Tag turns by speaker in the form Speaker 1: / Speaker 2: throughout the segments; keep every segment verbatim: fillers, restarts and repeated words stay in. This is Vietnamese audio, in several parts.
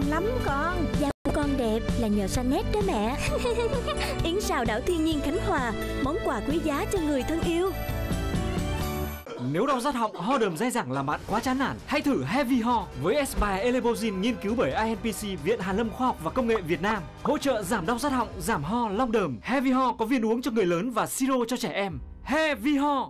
Speaker 1: ngon lắm con.
Speaker 2: Da của con đẹp là nhờ Sanet đó mẹ. Yến xào đảo thiên nhiên Khánh Hòa, món quà quý giá cho người thân yêu.
Speaker 3: Nếu đau rát họng, ho đờm dai dẳng làm bạn quá chán nản, hãy thử Heavy Ho với Aspire Elebozin nghiên cứu bởi i en pê xê, Viện Hàn lâm Khoa học và Công nghệ Việt Nam, hỗ trợ giảm đau rát họng, giảm ho, long đờm. Heavy Ho có viên uống cho người lớn và siro cho trẻ em. Heavy Ho.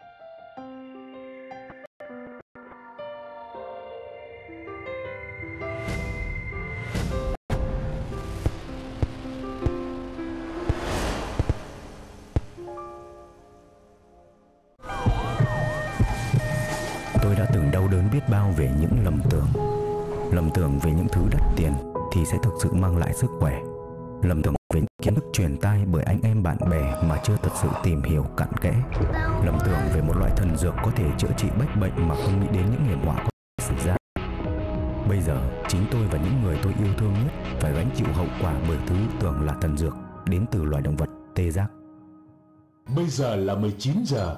Speaker 4: Tôi đã từng đau đớn biết bao về những lầm tưởng. Lầm tưởng về những thứ đắt tiền thì sẽ thực sự mang lại sức khỏe. Lầm tưởng về những kiến thức truyền tai bởi anh em bạn bè mà chưa thật sự tìm hiểu cặn kẽ. Lầm tưởng về một loại thần dược có thể chữa trị bách bệnh mà không nghĩ đến những hiểm họa có thể xảy ra. Bây giờ, chính tôi và những người tôi yêu thương nhất phải gánh chịu hậu quả bởi thứ tưởng là thần dược đến từ loài động vật tê giác.
Speaker 5: Bây giờ là mười chín giờ.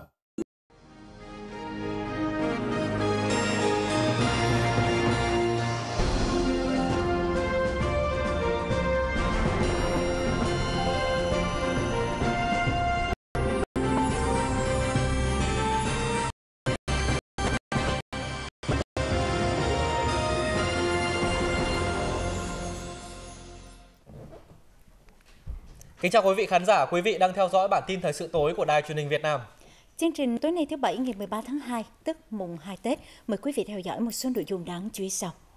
Speaker 6: Kính chào quý vị khán giả, quý vị đang theo dõi bản tin thời sự tối của Đài Truyền hình Việt Nam.
Speaker 1: Chương trình tối nay thứ Bảy ngày mười ba tháng hai, tức mùng hai Tết, mời quý vị theo dõi một số nội dung đáng chú ý sau.